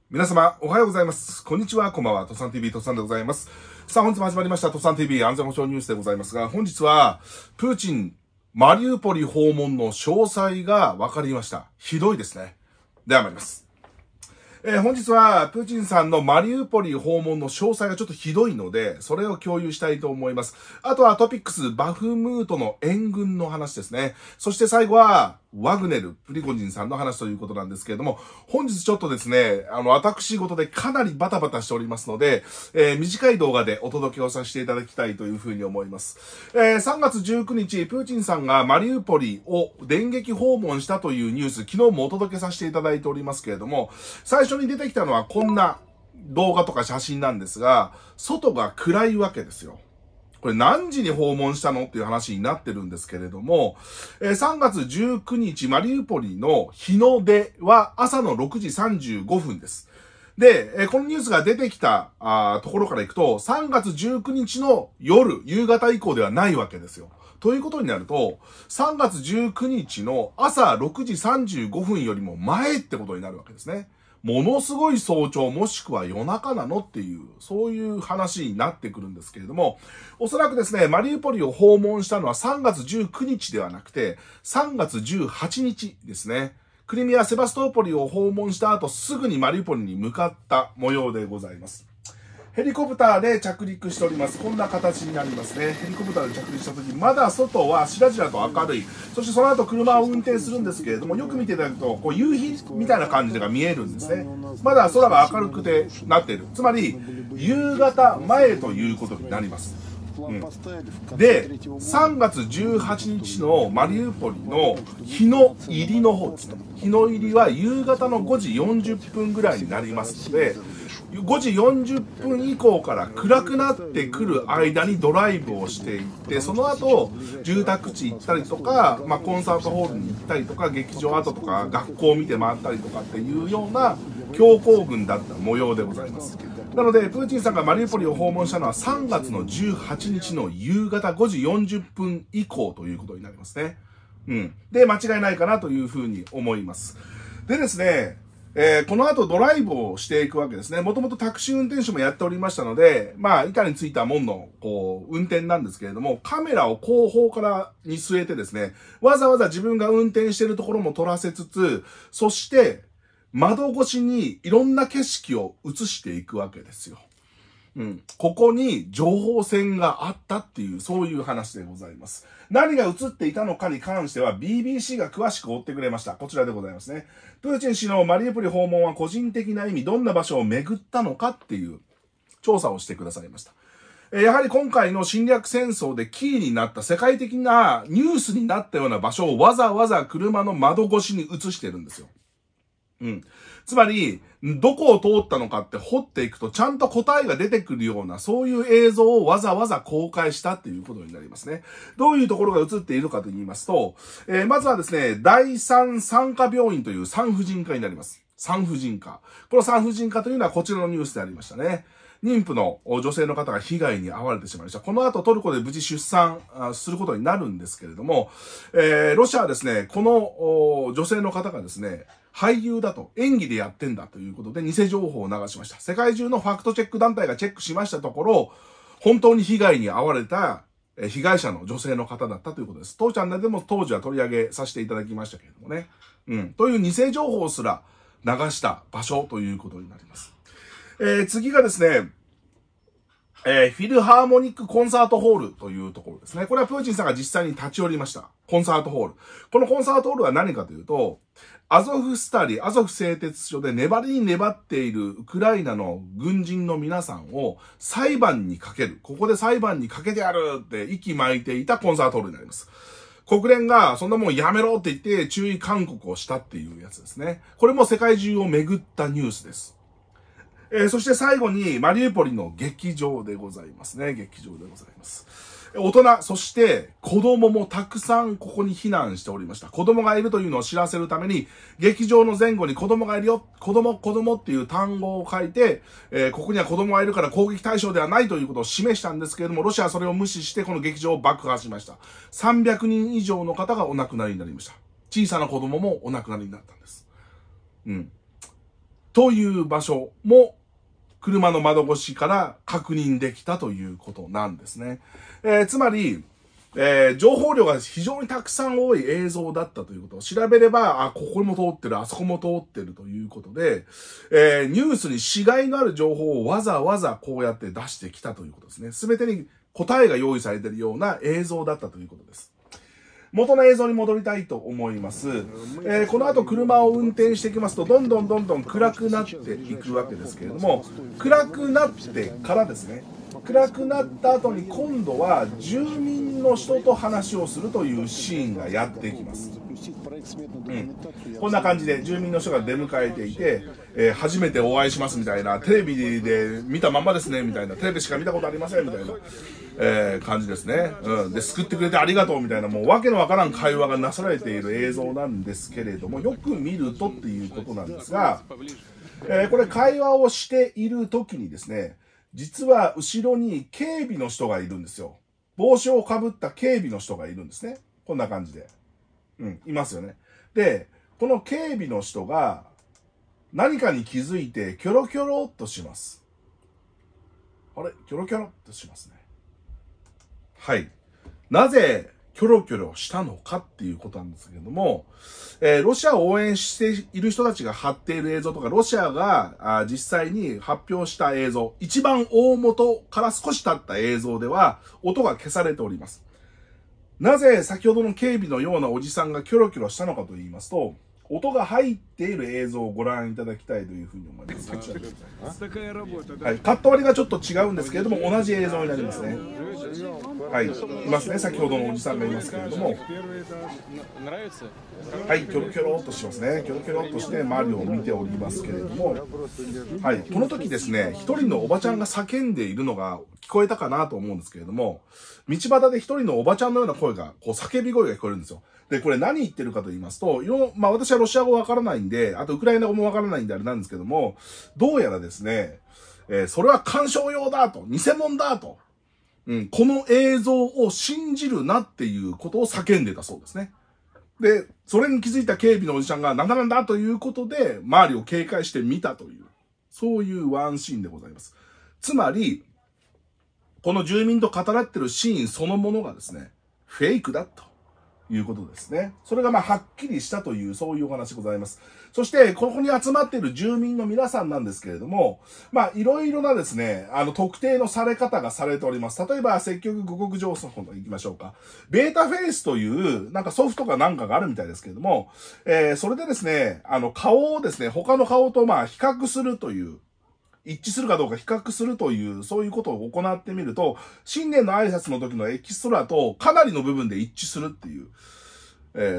皆様、おはようございます。こんにちは、こんばんは。とさん TV、とさんでございます。さあ、本日も始まりました、とさん TV 安全保障ニュースでございますが、本日は、プーチン、マリウポリ訪問の詳細が分かりました。ひどいですね。では参ります。本日は、プーチンさんのマリウポリ訪問の詳細がちょっとひどいので、それを共有したいと思います。あとはトピックス、バフムートの援軍の話ですね。そして最後は、ワグネル、プリゴジンさんの話ということなんですけれども、本日ちょっとですね、私事でかなりバタバタしておりますので、短い動画でお届けをさせていただきたいというふうに思います。3月19日、プーチンさんがマリウポリを電撃訪問したというニュース、昨日もお届けさせていただいておりますけれども、最初に出てきたのはこんな動画とか写真なんですが、外が暗いわけですよ。これ何時に訪問したのっていう話になってるんですけれども、3月19日マリウポリの日の出は朝の6時35分です。で、このニュースが出てきたところからいくと、3月19日の夜、夕方以降ではないわけですよ。ということになると、3月19日の朝6時35分よりも前ってことになるわけですね。ものすごい早朝もしくは夜中なのっていう、そういう話になってくるんですけれども、おそらくですね、マリウポリを訪問したのは3月19日ではなくて、3月18日ですね。クリミア・セバストーポリを訪問した後、すぐにマリウポリに向かった模様でございます。ヘリコプターで着陸しております。こんな形になりますね。ヘリコプターで着陸した時、まだ外はしらじらと明るい。そしてその後車を運転するんですけれども、よく見ていただくと、こう夕日みたいな感じが見えるんですね。まだ空が明るくてなっている。つまり、夕方前ということになります。で、3月18日のマリウポリの日の入りの方ですね。日の入りは夕方の5時40分ぐらいになりますので、5時40分以降から暗くなってくる間にドライブをしていって、その後、住宅地行ったりとか、コンサートホールに行ったりとか、劇場跡とか、学校を見て回ったりとかっていうような強行軍だった模様でございます。なので、プーチンさんがマリウポリを訪問したのは3月の18日の夕方5時40分以降ということになりますね。で、間違いないかなというふうに思います。でですね、この後ドライブをしていくわけですね。もともとタクシー運転手もやっておりましたので、板についた門の、運転なんですけれども、カメラを後方からに据えてですね、わざわざ自分が運転しているところも撮らせつつ、そして、窓越しにいろんな景色を映していくわけですよ。ここに情報戦があったっていう、そういう話でございます。何が映っていたのかに関しては BBC が詳しく追ってくれました。こちらでございますね。プーチン氏のマリウポリ訪問は個人的な意味、どんな場所を巡ったのかっていう調査をしてくださいました。やはり今回の侵略戦争でキーになった世界的なニュースになったような場所をわざわざ車の窓越しに映してるんですよ。つまり、どこを通ったのかって掘っていくとちゃんと答えが出てくるような、そういう映像をわざわざ公開したっていうことになりますね。どういうところが映っているかと言いますと、まずはですね、第三産科病院という産婦人科になります。産婦人科。この産婦人科というのはこちらのニュースでありましたね。妊婦の女性の方が被害に遭われてしまいました。この後トルコで無事出産することになるんですけれども、ロシアはですね、この女性の方がですね、俳優だと、演技でやってんだということで偽情報を流しました。世界中のファクトチェック団体がチェックしましたところ、本当に被害に遭われた被害者の女性の方だったということです。当チャンネルでも当時は取り上げさせていただきましたけれどもね。という偽情報すら流した場所ということになります。次がですね、フィルハーモニックコンサートホールというところですね。これはプーチンさんが実際に立ち寄りました。コンサートホール。このコンサートホールは何かというと、アゾフスタリ、アゾフ製鉄所で粘りに粘っているウクライナの軍人の皆さんを裁判にかける。ここで裁判にかけてやるって息巻いていたコンサートホールになります。国連がそんなもんやめろって言って注意勧告をしたっていうやつですね。これも世界中を巡ったニュースです。そして最後にマリウポリの劇場でございますね。劇場でございます。大人、そして子供もたくさんここに避難しておりました。子供がいるというのを知らせるために、劇場の前後に子供がいるよ、子供っていう単語を書いて、ここには子供がいるから攻撃対象ではないということを示したんですけれども、ロシアはそれを無視してこの劇場を爆破しました。300人以上の方がお亡くなりになりました。小さな子供もお亡くなりになったんです。 という場所も車の窓越しから確認できたということなんですね。つまり、情報量が非常にたくさん多い映像だったということを調べれば、ここも通ってる、あそこも通ってるということで、ニュースにしがいのある情報をわざわざこうやって出してきたということですね。すべてに答えが用意されているような映像だったということです。元の映像に戻りたいと思います。この後車を運転していきますと、どんどん暗くなっていくわけですけれども、暗くなってからですね、暗くなった後に今度は住民の人と話をするというシーンがやってきます。こんな感じで住民の人が出迎えていて、初めてお会いしますみたいな、テレビで見たまんまですねみたいな、テレビしか見たことありませんみたいな、感じですね。で、救ってくれてありがとうみたいな、もうわけのわからん会話がなされている映像なんですけれども、よく見るとっていうことなんですが、これ会話をしている時にですね、実は後ろに警備の人がいるんですよ。帽子をかぶった警備の人がいるんですね。こんな感じで。いますよね。で、この警備の人が何かに気づいてキョロキョロっとします。あれ？キョロキョロっとしますね。はい。なぜキョロキョロしたのかっていうことなんですけれども、ロシアを応援している人たちが貼っている映像とか、ロシアが実際に発表した映像、一番大元から少し経った映像では、音が消されております。なぜ先ほどの警備のようなおじさんがキョロキョロしたのかと言いますと、音が入っている映像をご覧いただきたいというふうに思います。こちらでございます。はい、カット割りがちょっと違うんですけれども、同じ映像になりますね。はい、いますね。先ほどのおじさんがいますけれども。はい、キョロキョロっとしますね。キョロキョロっとして周りを見ておりますけれども。はい、この時ですね、一人のおばちゃんが叫んでいるのが聞こえたかなと思うんですけれども、道端で一人のおばちゃんのような声が、叫び声が聞こえるんですよ。で、これ何言ってるかと言いますと、私はロシア語わからないんで、あとウクライナ語もわからないんであれなんですけども、どうやらですね、それは鑑賞用だと、偽物だと、この映像を信じるなっていうことを叫んでたそうですね。で、それに気づいた警備のおじちゃんが、なんだということで、周りを警戒して見たという、そういうワンシーンでございます。つまり、この住民と語らってるシーンそのものがですね、フェイクだということですね。それがはっきりしたという、そういうお話でございます。そして、ここに集まっている住民の皆さんなんですけれども、いろいろなですね、特定のされ方がされております。例えば、積極五国情報の行きましょうか。ベータフェイスという、ソフトかなんかがあるみたいですけれども、それでですね、顔をですね、他の顔と比較するという、一致するかどうか比較するという、そういうことを行ってみると、新年の挨拶の時のエキストラとかなりの部分で一致するっていう、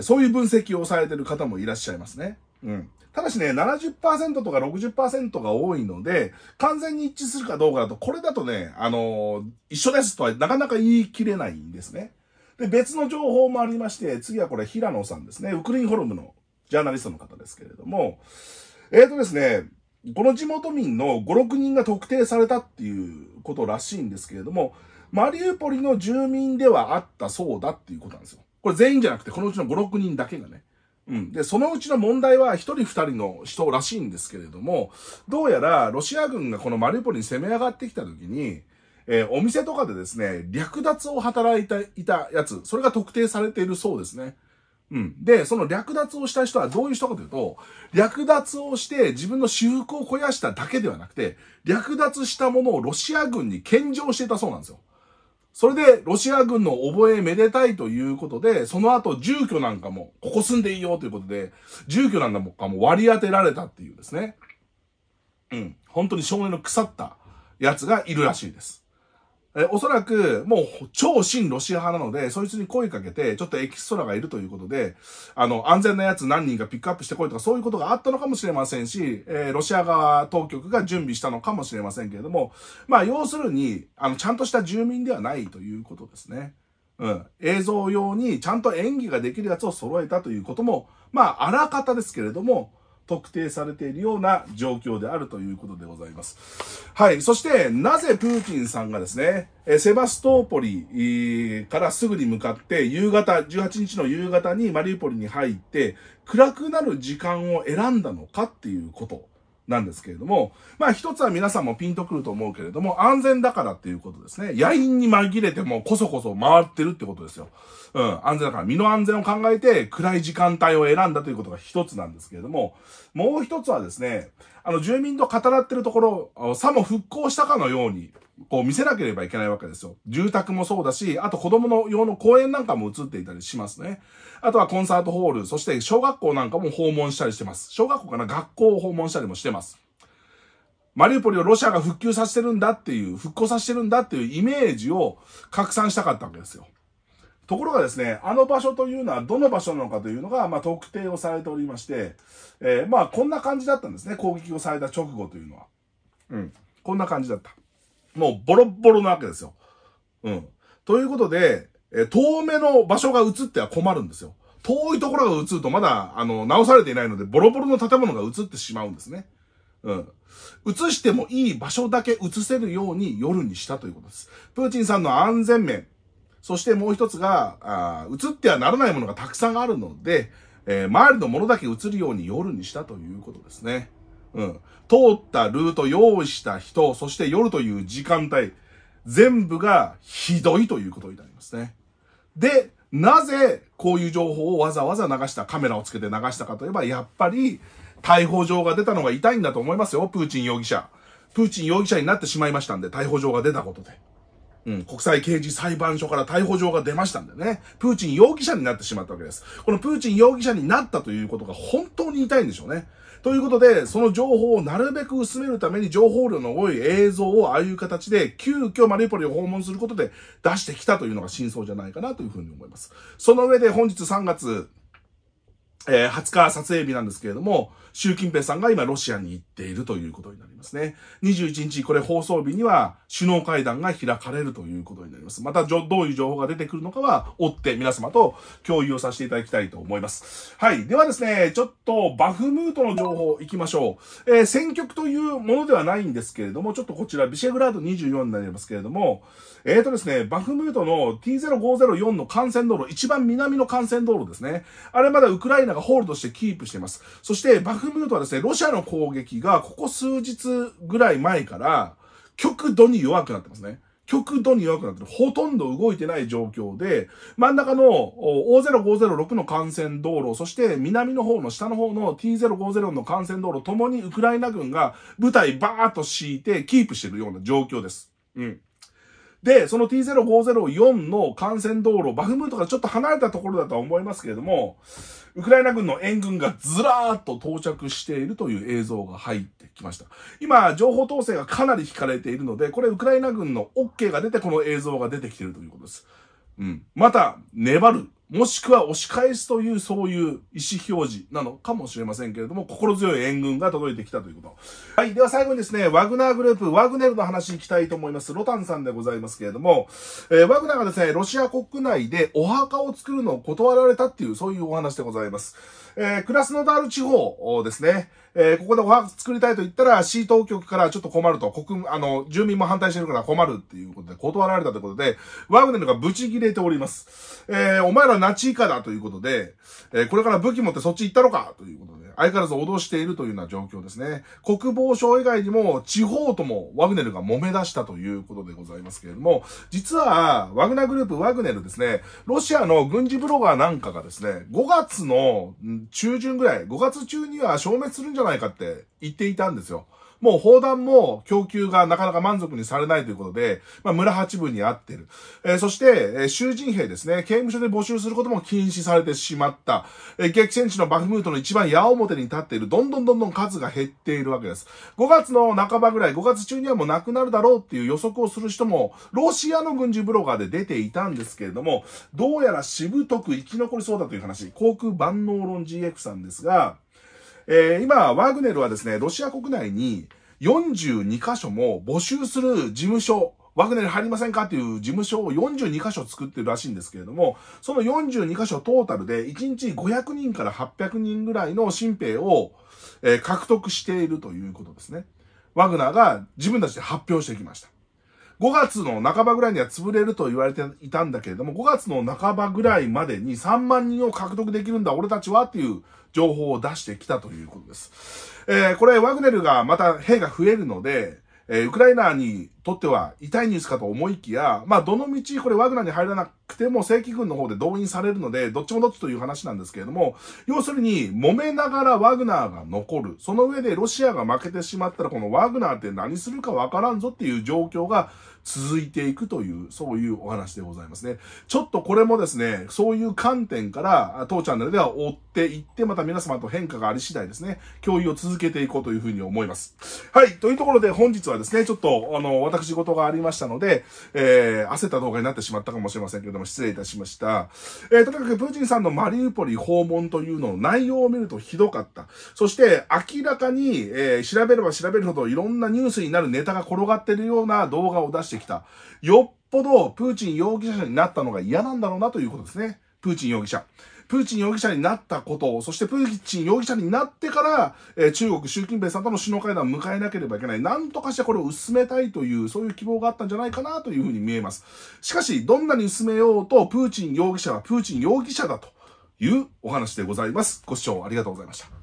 そういう分析をされている方もいらっしゃいますね。ただしね、70% とか 60% が多いので、完全に一致するかどうかだと、これだとね、一緒ですとはなかなか言い切れないんですね。で、別の情報もありまして、次はこれ平野さんですね。ウクリンホルムのジャーナリストの方ですけれども、ですね、この地元民の5、6人が特定されたっていうことらしいんですけれども、マリウポリの住民ではあったそうだっていうことなんですよ。これ全員じゃなくて、このうちの5、6人だけがね。で、そのうちの問題は1人2人の人らしいんですけれども、どうやらロシア軍がこのマリウポリに攻め上がってきた時に、お店とかでですね、略奪を働いていたやつ、それが特定されているそうですね。で、その略奪をした人はどういう人かというと、略奪をして自分の私腹を肥やしただけではなくて、略奪したものをロシア軍に献上していたそうなんですよ。それで、ロシア軍の覚えめでたいということで、その後住居なんかも、ここ住んでいいよということで、住居なんかも割り当てられたっていうですね。本当に少年の腐ったやつがいるらしいです。おそらく、もう、超親ロシア派なので、そいつに声かけて、ちょっとエキストラがいるということで、安全なやつ何人かピックアップしてこいとか、そういうことがあったのかもしれませんし、ロシア側当局が準備したのかもしれませんけれども、要するに、ちゃんとした住民ではないということですね。映像用にちゃんと演技ができるやつを揃えたということも、あらかたですけれども、特定されているような状況であるということでございます。はい。そして、なぜプーチンさんがですね、セバストーポリからすぐに向かって、18日の夕方にマリウポリに入って、暗くなる時間を選んだのかっていうことなんですけれども、まあ一つは皆さんもピンとくると思うけれども、安全だからっていうことですね。野因に紛れてもこそこそ回ってるってことですよ。安全だから、身の安全を考えて暗い時間帯を選んだということが一つなんですけれども、もう一つはですね、住民と語らってるところ、さも復興したかのように、こう見せなければいけないわけですよ。住宅もそうだし、あと子供の用の公園なんかも映っていたりしますね。あとはコンサートホール、そして小学校なんかも訪問したりしてます。小学校かな、学校を訪問したりもしてます。マリウポリをロシアが復興させてるんだっていうイメージを拡散したかったわけですよ。ところがですね、あの場所というのはどの場所なのかというのが、特定をされておりまして、こんな感じだったんですね、攻撃をされた直後というのは。こんな感じだった。もうボロッボロなわけですよ。ということで、遠目の場所が映っては困るんですよ。遠いところが映るとまだ、直されていないので、ボロボロの建物が映ってしまうんですね。映してもいい場所だけ映せるように夜にしたということです。プーチンさんの安全面、そしてもう一つが、映ってはならないものがたくさんあるので、周りのものだけ映るように夜にしたということですね。通ったルート、用意した人、そして夜という時間帯、全部がひどいということになりますね。で、なぜこういう情報をわざわざ流した、カメラをつけて流したかといえば、やっぱり逮捕状が出たのが痛いんだと思いますよ、プーチン容疑者。プーチン容疑者になってしまいましたんで、逮捕状が出たことで。国際刑事裁判所から逮捕状が出ましたんでね、プーチン容疑者になってしまったわけです。このプーチン容疑者になったということが本当に痛いんでしょうね。ということで、その情報をなるべく薄めるために情報量の多い映像をああいう形で急遽マリウポリを訪問することで出してきたというのが真相じゃないかなというふうに思います。その上で本日3月、20日撮影日なんですけれども、習近平さんが今ロシアに行っているということになりますね。21日、これ放送日には首脳会談が開かれるということになります。またどういう情報が出てくるのかは追って皆様と共有をさせていただきたいと思います。はい。ではですね、ちょっとバフムートの情報行きましょう。戦局というものではないんですけれども、ちょっとこちらビシェグラード24になりますけれども、ですね、バフムートの T0504 の幹線道路、一番南の幹線道路ですね。あれまだウクライナがホールドしてキープしています。そしてバフムートはですね、ロシアの攻撃がここ数日ぐらい前から極度に弱くなってますね。極度に弱くなってる。ほとんど動いてない状況で、真ん中の O0506 の幹線道路、そして南の方の下の方の T050 の幹線道路ともにウクライナ軍が部隊バーッと敷いてキープしているような状況です。で、その T0504 の幹線道路、バフムートからちょっと離れたところだとは思いますけれども、ウクライナ軍の援軍がずらーっと到着しているという映像が入ってきました。今、情報統制がかなり引かれているので、これウクライナ軍の OK が出てこの映像が出てきているということです。また、粘る。もしくは押し返すという、そういう意思表示なのかもしれませんけれども、心強い援軍が届いてきたということ。はい。では最後にですね、ワグナーグループ、ワグネルの話に行きたいと思います。ロタンさんでございますけれども、ワグナーがですね、ロシア国内でお墓を作るのを断られたっていう、そういうお話でございます。クラスノダール地方ですね。ここでお墓作りたいと言ったら、市当局からちょっと困ると、住民も反対してるから困るっていうことで断られたということで、ワグネルがブチ切れております。お前らナチ以下だということで、これから武器持ってそっち行ったのかということで、相変わらず脅しているというような状況ですね。国防省以外にも地方ともワグネルが揉め出したということでございますけれども、実はワグナーグループワグネルですね、ロシアの軍事ブロガーなんかがですね、5月の中旬ぐらい、5月中には消滅するんじゃないかって言っていたんですよ。もう砲弾も供給がなかなか満足にされないということで、村八分に合ってる。そして、囚人兵ですね、刑務所で募集することも禁止されてしまった。激戦地のバフムートの一番矢面に立っている、どんどん数が減っているわけです。5月の半ばぐらい、5月中にはもうなくなるだろうっていう予測をする人も、ロシアの軍事ブロガーで出ていたんですけれども、どうやらしぶとく生き残りそうだという話、航空万能論 GF さんですが、今、ワグネルはですね、ロシア国内に42カ所も募集する事務所、ワグネル入りませんかっていう事務所を42カ所作ってるらしいんですけれども、その42カ所トータルで1日500人から800人ぐらいの新兵を獲得しているということですね。ワグナーが自分たちで発表してきました。 5月の半ばぐらいには潰れると言われていたんだけれども、5月の半ばぐらいまでに3万人を獲得できるんだ、俺たちはっていう情報を出してきたということです。これ、ワグネルがまた兵が増えるので、ウクライナにとっては痛いニュースかと思いきや、どの道これワグナーに入らなくても正規軍の方で動員されるので、どっちもどっちという話なんですけれども、要するに揉めながらワグナーが残る。その上でロシアが負けてしまったらこのワグナーって何するかわからんぞっていう状況が続いていくという、そういうお話でございますね。ちょっとこれもですね、そういう観点から、当チャンネルでは追っていって、また皆様と変化があり次第ですね、共有を続けていこうというふうに思います。はい、というところで本日はですね、ちょっと、私事がありましたので、焦った動画になってしまったかもしれませんけれども、失礼いたしました。とにかくプーチンさんのマリウポリ訪問というのの内容を見るとひどかった。そして、明らかに、調べれば調べるほどいろんなニュースになるネタが転がっているような動画を出してきた。よっぽどプーチン容疑者になったのが嫌なんだろうなということですね。プーチン容疑者。プーチン容疑者になったこと、そしてプーチン容疑者になってから、中国、習近平さんとの首脳会談を迎えなければいけない。なんとかしてこれを薄めたいという、そういう希望があったんじゃないかなというふうに見えます。しかし、どんなに薄めようと、プーチン容疑者はプーチン容疑者だというお話でございます。ご視聴ありがとうございました。